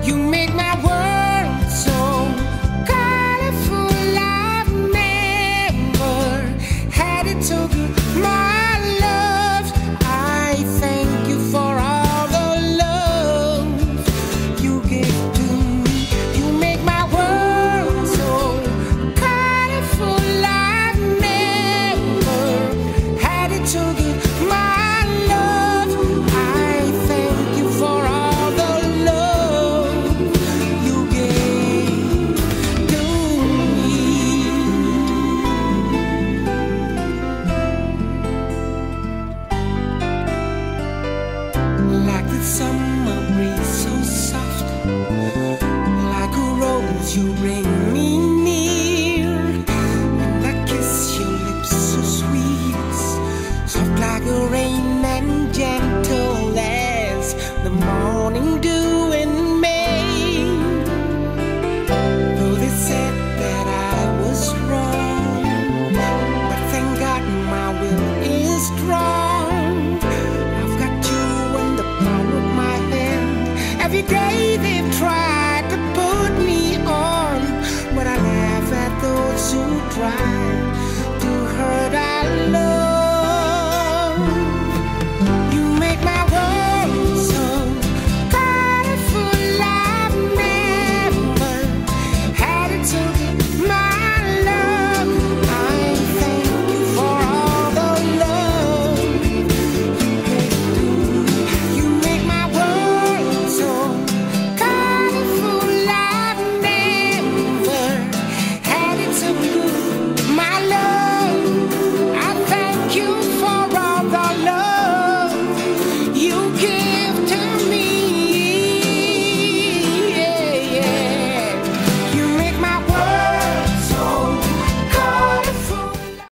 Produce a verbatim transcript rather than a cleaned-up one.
You make my world so colorful. I've never had it so good. My love, I thank you for all the love you give to me. You make my world so colorful. I've never had it so good. My love, I thank you for all the love you gave to me. Like the summer breeze so soft, like a rose you bring me near, and I kiss your lips so sweet, soft like a rain and gentle as the morning dew in May. Though they said that I was wrong, but thank God my will is strong. I've got you in the palm of my hand. Every day they've tried to put me on, but I laugh at those who try to hurt our love.